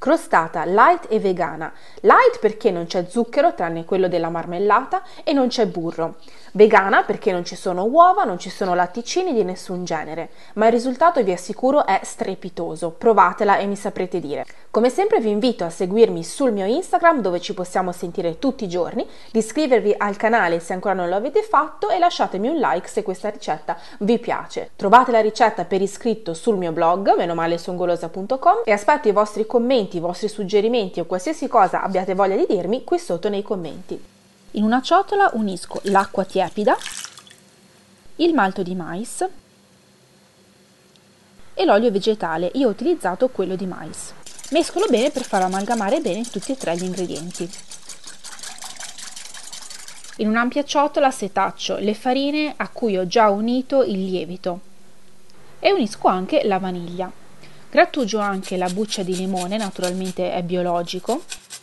Crostata light e vegana. Light perché non c'è zucchero tranne quello della marmellata e non c'è burro. Vegana perché non ci sono uova, non ci sono latticini di nessun genere, ma il risultato vi assicuro è strepitoso. Provatela e mi saprete dire. Come sempre vi invito a seguirmi sul mio Instagram dove ci possiamo sentire tutti i giorni, di iscrivervi al canale se ancora non lo avete fatto e lasciatemi un like se questa ricetta vi piace. Trovate la ricetta per iscritto sul mio blog menomalesongolosa.com e aspetto i vostri commenti, i vostri suggerimenti o qualsiasi cosa abbiate voglia di dirmi qui sotto nei commenti. In una ciotola unisco l'acqua tiepida, il malto di mais e l'olio vegetale. Io ho utilizzato quello di mais. Mescolo bene per far amalgamare bene tutti e tre gli ingredienti. In un'ampia ciotola setaccio le farine a cui ho già unito il lievito e unisco anche la vaniglia. Grattugio anche la buccia di limone, naturalmente è biologico.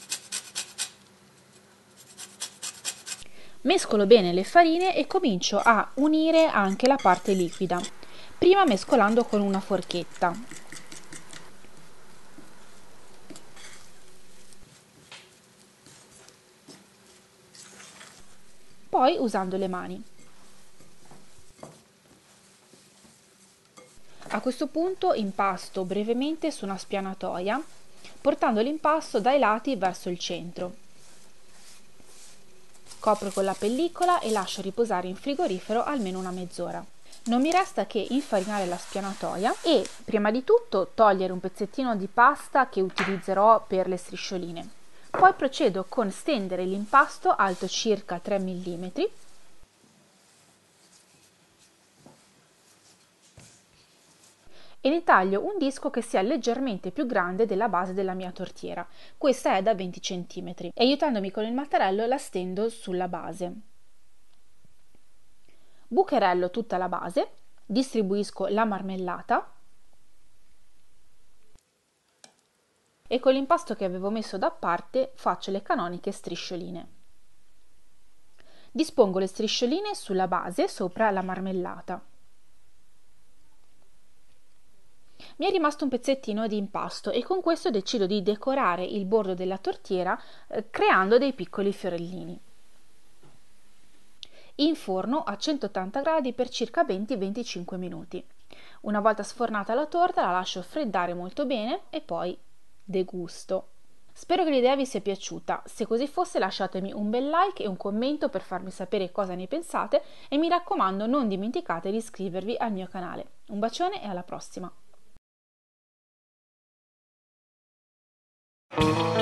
Mescolo bene le farine e comincio a unire anche la parte liquida, prima mescolando con una forchetta. Poi usando le mani. A questo punto impasto brevemente su una spianatoia, portando l'impasto dai lati verso il centro. Copro con la pellicola e lascio riposare in frigorifero almeno una mezz'ora. Non mi resta che infarinare la spianatoia e, prima di tutto, togliere un pezzettino di pasta che utilizzerò per le striscioline. Poi procedo con stendere l'impasto alto circa 3 mm e ne taglio un disco che sia leggermente più grande della base della mia tortiera. Questa è da 20 cm e aiutandomi con il mattarello la stendo sulla base. Bucherello tutta la base, distribuisco la marmellata e con l'impasto che avevo messo da parte faccio le canoniche striscioline. Dispongo le striscioline sulla base sopra la marmellata. Mi è rimasto un pezzettino di impasto e con questo decido di decorare il bordo della tortiera creando dei piccoli fiorellini. In forno a 180 gradi per circa 20-25 minuti. Una volta sfornata la torta la lascio freddare molto bene e poi degusto. Spero che l'idea vi sia piaciuta, se così fosse lasciatemi un bel like e un commento per farmi sapere cosa ne pensate e mi raccomando non dimenticate di iscrivervi al mio canale. Un bacione e alla prossima!